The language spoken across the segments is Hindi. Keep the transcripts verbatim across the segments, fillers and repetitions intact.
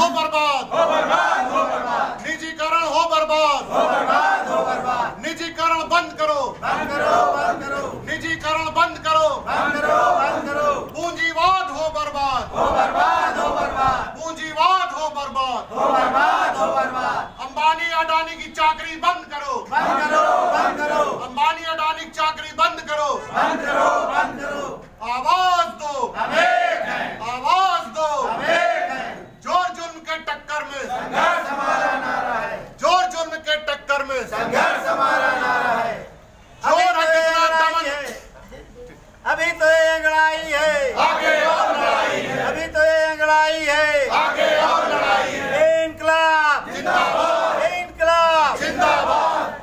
हो बर्बाद, हो बर्बाद, हो बर्बाद। निजीकरण हो बर्बाद, हो बर्बाद, हो बर्बाद। निजीकरण बंद करो, बंद करो, बंद करो, निजीकरण बंद करो, बंद करो, बंद करो। पूंजीवाद हो बर्बाद, हो बर्बाद, हो बर्बाद, पूंजीवाद हो बर्बाद, हो बर्बाद, हो बर्बाद। अंबानी अडानी की चाकरी बंद करो, बंद करो, बंद करो, अंबानी अडानी की चाकरी बंद करो, बंद करो, बंद करो। आवाज दो, हम एक हैं, आवाज दो, हम एक हैं। जोर जुल्म के टक्कर में, संघर्ष हमारा नारा है, जोर जुल्म के टक्कर में, संघर्ष हमारा नारा है। जोर है कितना दमन, अभी तो ये अंगड़ाई है, आगे और लड़ाई है, अभी तो ये अंगड़ाई है, आगे और लड़ाई है, ये इनकलाब जिंदाबाद, ये इनकलाब जिंदाबाद।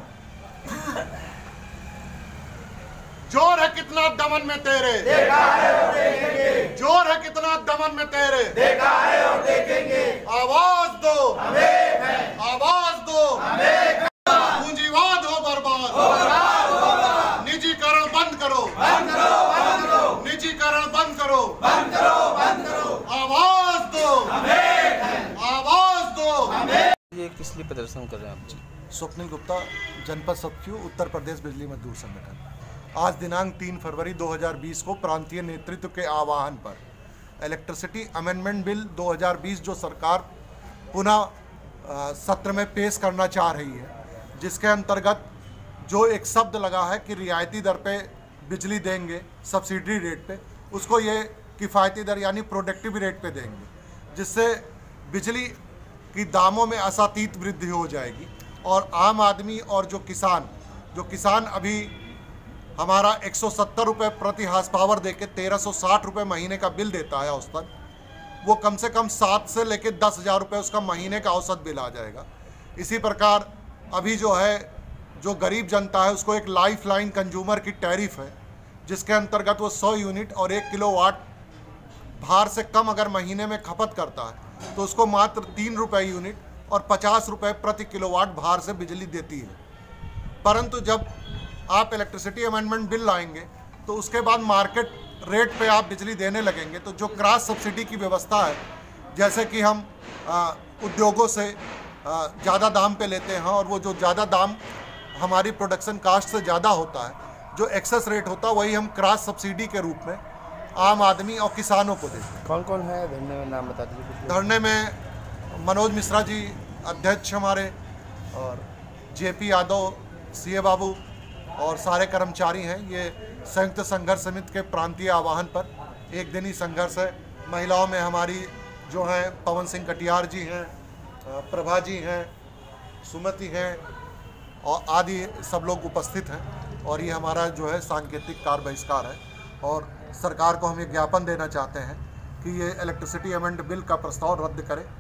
जोर है कितना दमन में तेरे, देखा है और देखेंगे, जोर है कितना दमन में तेरे, देखा है और देखेंगे। आवाज दो, हम एक हैं, आवाज दो, हम एक हैं। पूंजीवाद हो बर्बाद, हो बर्बाद, हो बर्बाद। निजीकरण बंद करो, बंद करो, बंद करो, निजीकरण बंद करो, बंद करो, बंद करो। आवाज दो, हम एक हैं, आवाज दो। हम एक। ये किस लिए प्रदर्शन कर रहे हैं आप जी? स्वप्निल गुप्ता, जनपद सतक्यू, उत्तर प्रदेश बिजली मजदूर संगठन। आज दिनांक तीन फरवरी दो हज़ार बीस को प्रांतीय नेतृत्व के आह्वान पर इलेक्ट्रिसिटी अमेंडमेंट बिल दो हज़ार बीस जो सरकार पुनः सत्र में पेश करना चाह रही है, जिसके अंतर्गत जो एक शब्द लगा है कि रियायती दर पे बिजली देंगे, सब्सिडी रेट पे, उसको ये किफ़ायती दर यानी प्रोडक्टिव रेट पे देंगे, जिससे बिजली की दामों में असातीत वृद्धि हो जाएगी और आम आदमी और जो किसान जो किसान अभी हमारा एक सौ सत्तर रुपये प्रति हार्स पावर दे के तेरह सौ साठ रुपये महीने का बिल देता है औसतन, वो कम से कम सात से लेकर दस हज़ार रुपये उसका महीने का औसत बिल आ जाएगा। इसी प्रकार अभी जो है जो गरीब जनता है उसको एक लाइफ लाइन कंज्यूमर की टैरिफ है, जिसके अंतर्गत वो सौ यूनिट और एक किलो वाट भार से कम अगर महीने में खपत करता है तो उसको मात्र तीन रुपये यूनिट और पचास रुपये प्रति किलोवाट भार से बिजली देती है। परंतु जब आप इलेक्ट्रिसिटी अमेंडमेंट बिल लाएंगे तो उसके बाद मार्केट रेट पे आप बिजली देने लगेंगे, तो जो क्रॉस सब्सिडी की व्यवस्था है, जैसे कि हम आ, उद्योगों से ज़्यादा दाम पे लेते हैं और वो जो ज़्यादा दाम हमारी प्रोडक्शन कास्ट से ज़्यादा होता है, जो एक्सेस रेट होता है वही हम क्रॉस सब्सिडी के रूप में आम आदमी और किसानों को देते हैं। कौन कौन है धरने में, नाम बता दीजिए। धरने में मनोज मिश्रा जी अध्यक्ष हमारे, और जेपी यादव सीए बाबू और सारे कर्मचारी हैं। ये संयुक्त संघर्ष समिति के प्रांतीय आह्वान पर एक दिनी संघर्ष है। महिलाओं में हमारी जो हैं पवन सिंह कटियार जी हैं, प्रभा जी हैं, सुमति हैं और आदि सब लोग उपस्थित हैं, और ये हमारा जो है सांकेतिक कार्य बहिष्कार है। और सरकार को हम ये ज्ञापन देना चाहते हैं कि ये इलेक्ट्रिसिटी अमेंडमेंट बिल का प्रस्ताव रद्द करें